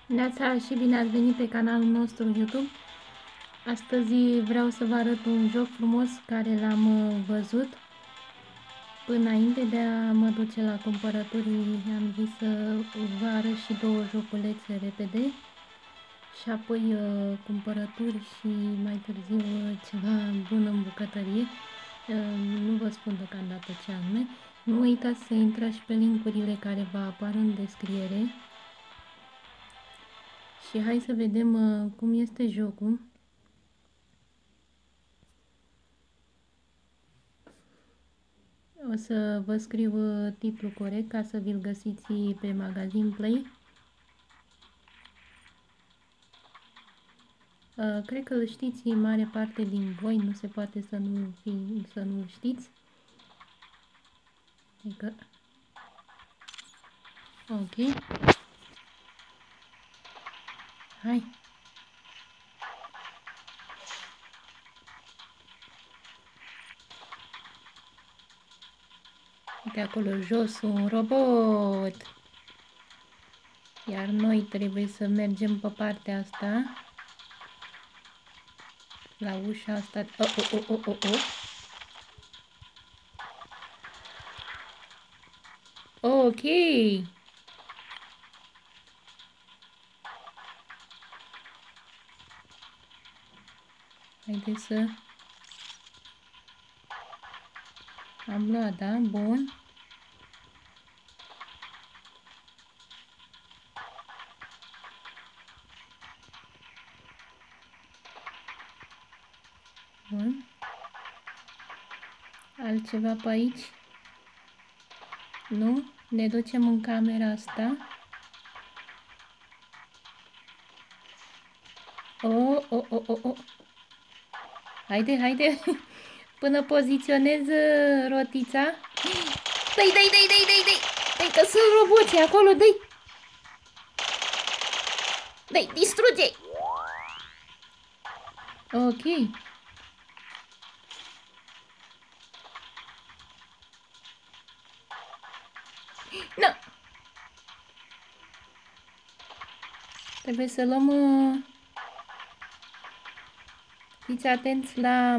Neața și bine ați venit pe canalul nostru YouTube. Astăzi vreau să vă arăt un joc frumos care l-am văzut. Înainte de a mă duce la cumpărături, am zis să vă arăt și două joculețe repede și apoi cumpărături și mai târziu ceva bun în bucătărie. Nu vă spun deocamdată ce anume. Nu uitați să intrați pe linkurile care vă apar în descriere. Și hai să vedem cum este jocul. O să vă scriu titlul corect ca să vi-l găsiți pe Magazine Play. Cred că îl știți mare parte din voi, nu se poate să nu știți. Adică... Ok. Hai. Uite acolo jos un robot. Iar noi trebuie să mergem pe partea asta. La ușa asta. Ok. Haideți să... Am luat, da? Bun. Bun. Altceva pe aici? Nu? Ne ducem în camera asta. Oh. Haide, haide. Până poziționez rotița. Dai. Dai, că sunt roboții acolo, dai. Dai, distruge. Ok. Nu. Trebuie să luăm... Fiți atenți la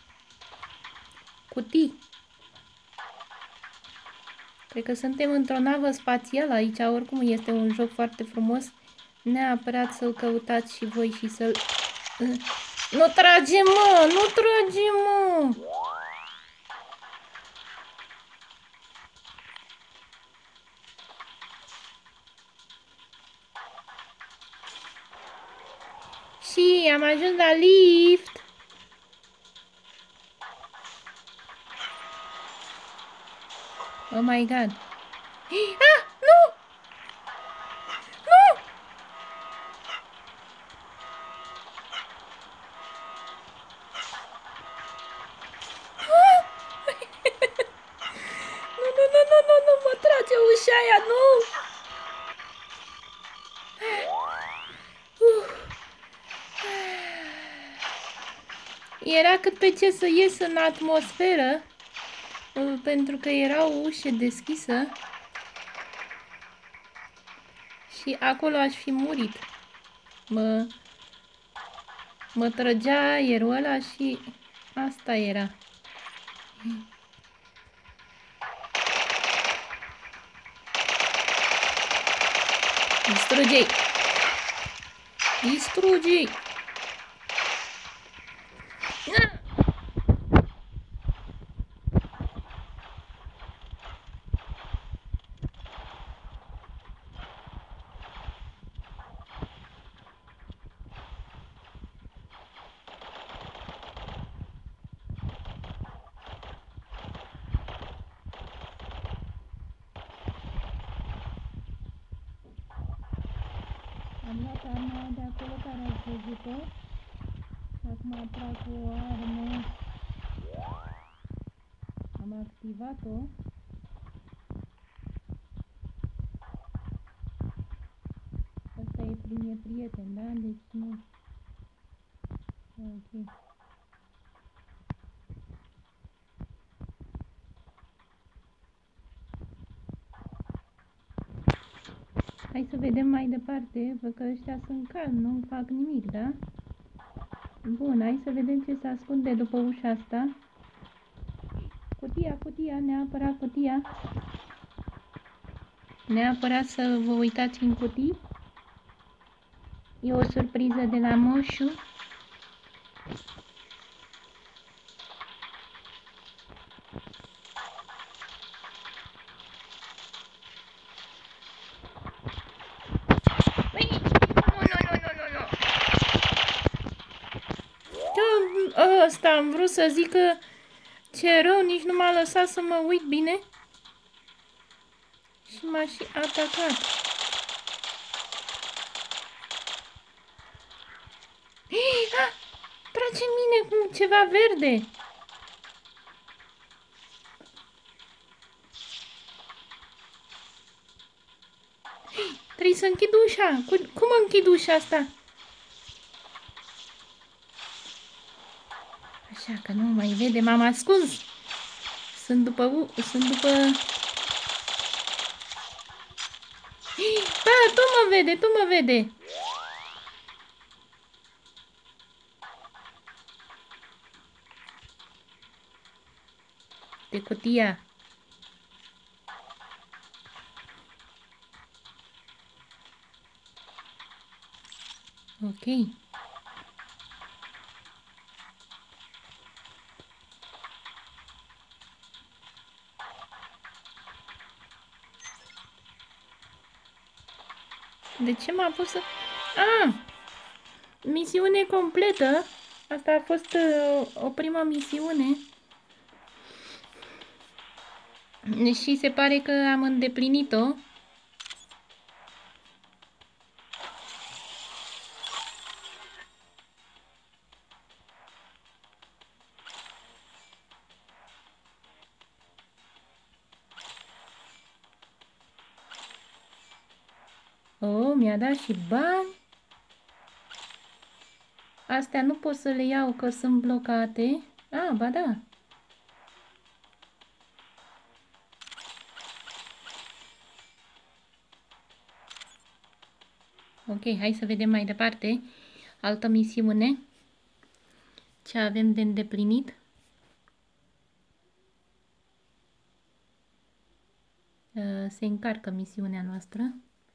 cutii. Cred că suntem într-o navă spațială aici, oricum este un joc foarte frumos. Neapărat să-l căutați și voi și să-l... Nu trage, mă! Nu trage, mă! Și am ajuns la lift. Oh my god. Ah, nu! Nu! Ah! Nu, mă trage ușa aia, nu! Era cât pe ce să ies în atmosferă, pentru că era o ușă deschisă și acolo aș fi murit. Mă trăgea aerul ăla și asta era. Distruge-i! Distruge-i! Am luat arma de acolo care ați văzut-o și acum atrag cu o armă. Am activat-o. Asta e prieten, da? Deci nu... Ok. Hai să vedem mai departe, văd că ăștia sunt calmi, nu fac nimic, da? Bun, hai să vedem ce se ascunde după ușa asta. Cutia, neapărat cutia. Neapărat să vă uitați în cutii. E o surpriză de la moșu. Ăsta am vrut să zic că ce rău, nici nu m-a lăsat să mă uit bine. Și m-a și atacat. Trage în mine cu ceva verde. Trebuie să închid ușa. Cum închid ușa asta? Așa că nu mai vede, m-am ascuns. Sunt după... Da, tu mă vede. De cutia. Ok. De ce m-a pus să... Misiune completă. Asta a fost o primă misiune. Și se pare că am îndeplinit-o. Oh, mi-a dat și bani. Astea nu pot să le iau că sunt blocate. Ba da. Ok, hai să vedem mai departe. Altă misiune. Ce avem de îndeplinit? Se încarcă misiunea noastră.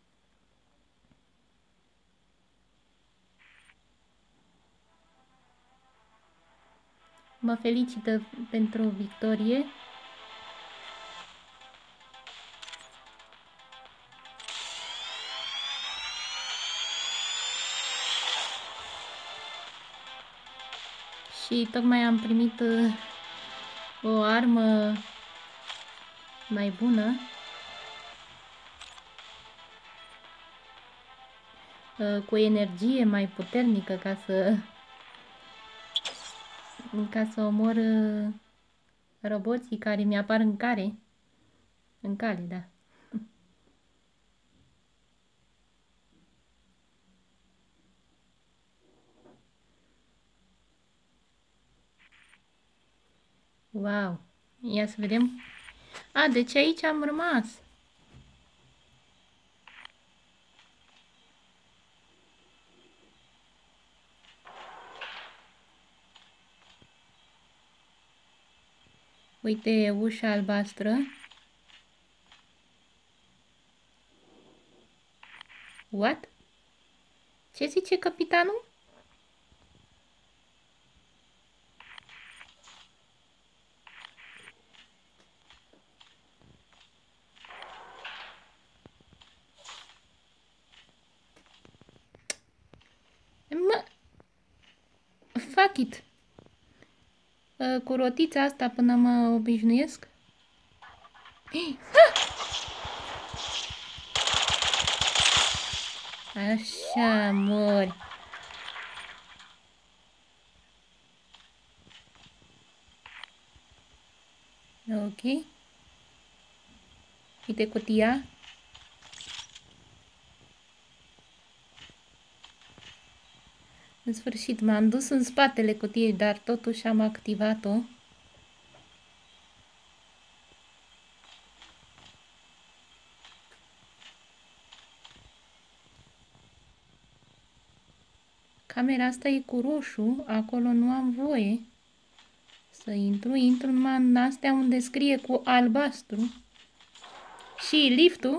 Mă felicită pentru victorie. Și tocmai am primit o armă mai bună. Cu energie mai puternică ca să omor roboții care mi-apar în cale. În cale, da. Wow! Ia să vedem. Deci aici am rămas. Uite ușa albastră. What? Ce zice capitanul? Fuck it. Cu rotița asta până mă obișnuiesc. Așa, mori. Ok. Uite cutia. În sfârșit, m-am dus în spatele cutiei, dar totuși am activat-o. Camera asta e cu roșu, acolo nu am voie să intru numai în astea unde scrie cu albastru. Și liftul.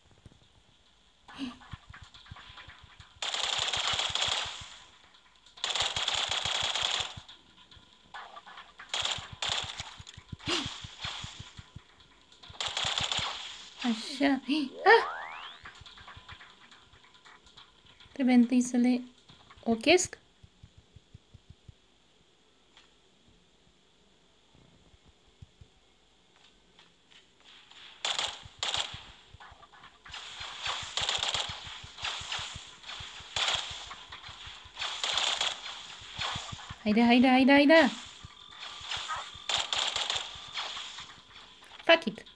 Așa. Ah! Trebuie întâi să le ochesc. Haide. Fuck it.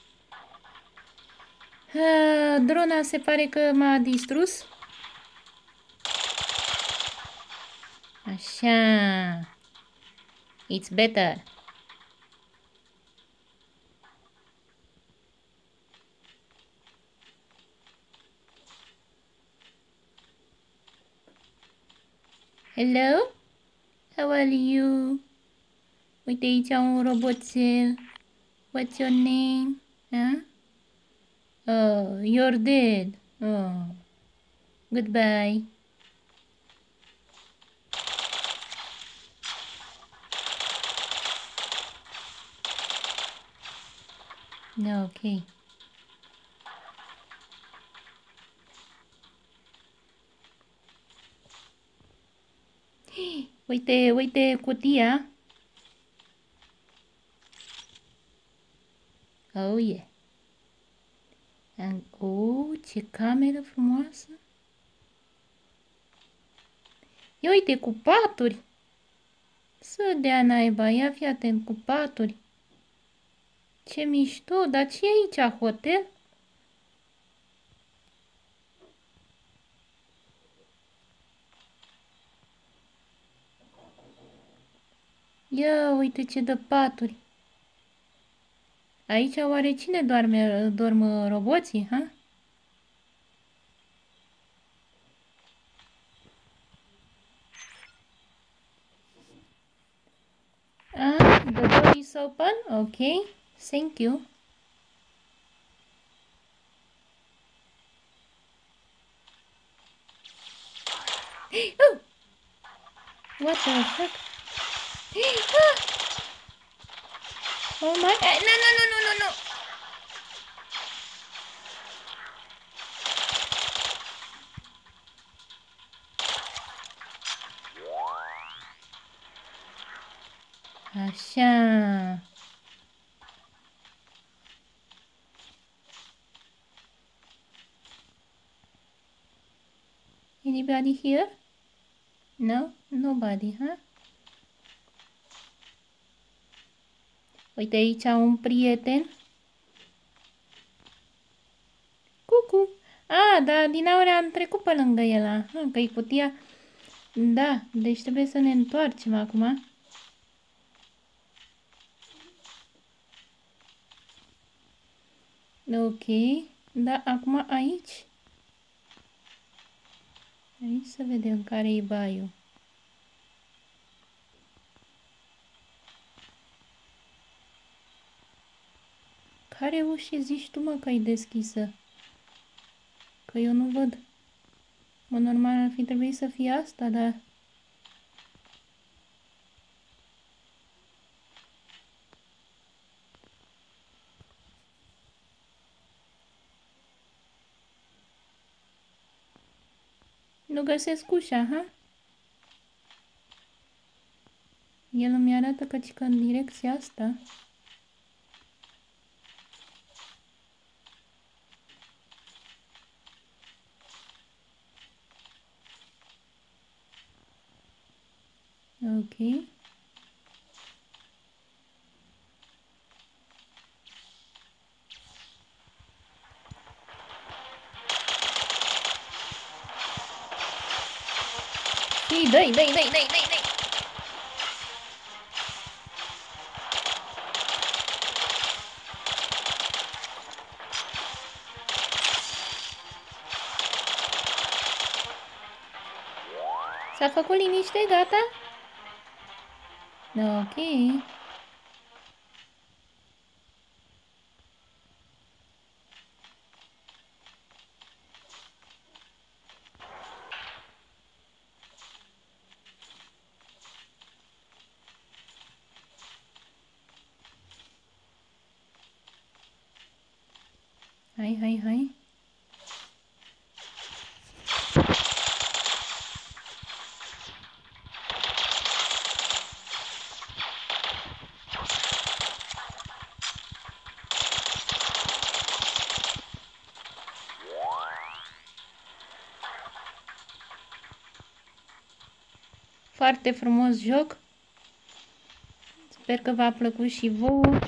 Drona se pare că m-a distrus. Așa. It's better. Hello? How are you? Uite aici un roboțel. What's your name? Huh? Oh, you're dead. Oh. Goodbye. No, okay. Uite cutia. Oh, yeah. Ce cameră frumoasă. Ia uite, cu paturi. Să dea naiba, ia fi atent, cu paturi. Ce mișto, dar ce e aici, hotel? Ia uite ce de paturi. Aici oare cine dorm roboții, ha? Ah, the door is open? Okay, thank you. Oh! What the fuck? Ah! Oh my... No! Așa. Anybody here? No? Nobody, huh? Uite aici un prieten. Cucu. Ah, da, din aur am trecut pe lângă el. Că e cutia. Da, deci trebuie să ne întoarcem acum. Ok. Da, acum aici. Aici să vedem care e baiul. Care ușă zici tu, mă, că e deschisă? Că eu nu văd. Mă, normal ar fi trebuit să fie asta, dar... Nu găsesc ușa, ha? El îmi arată că în direcția asta. Ok. Și dai! S-a făcut liniște? Gata? Ok. Hai. Foarte frumos joc. Sper că v-a plăcut și vouă.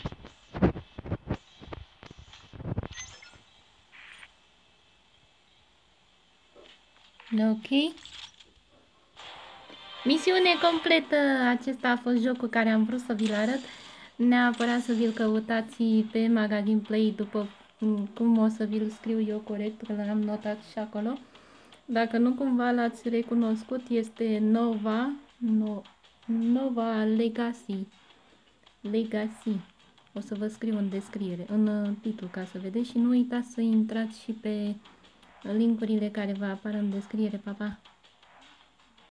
Ok. Misiune completă. Acesta a fost jocul care am vrut să vi-l arăt. Neapărat să vi-l căutați pe Maga Gameplay după cum o să vi-l scriu eu corect, că l-am notat și acolo. Dacă nu cumva l-ați recunoscut, este Nova Legacy. Legacy. O să vă scriu în descriere, în titlu, ca să vedeți, și nu uitați să intrați și pe linkurile care vă apar în descriere. Pa, pa!